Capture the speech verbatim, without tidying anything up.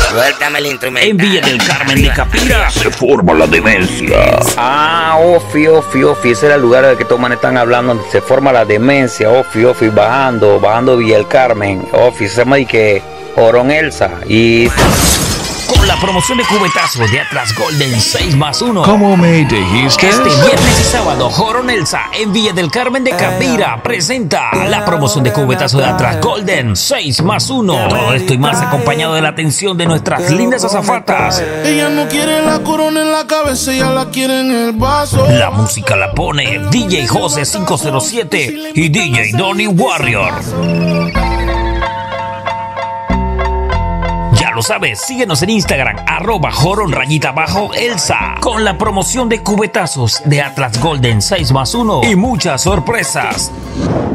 Suéltame el instrumento. En Villa del Carmen de Capira Se forma la demencia. Ah, Ofi, Ofi, Ofi, ese era el lugar del que todos están hablando, donde se forma la demencia, Ofi, Ofi, bajando, bajando Villa del Carmen, Ofi, se llama y que Jorón Elsa y... con la promoción de cubetazos de Atlas Golden seis más uno. ¿Cómo me dijiste? Este viernes y sábado, Jorón Elsa en Villa del Carmen de Capira presenta la promoción de cubetazos de Atlas Golden seis más uno. Todo esto y más acompañado de la atención de nuestras lindas azafatas. Ella no quiere la corona en la cabeza, ella la quiere en el vaso. La música la pone D J Jose cinco cero siete y D J Donny Warrior. Ya lo sabes, síguenos en Instagram, arroba jorón rayita bajo Elsa, con la promoción de cubetazos de Atlas Golden seis más uno y muchas sorpresas.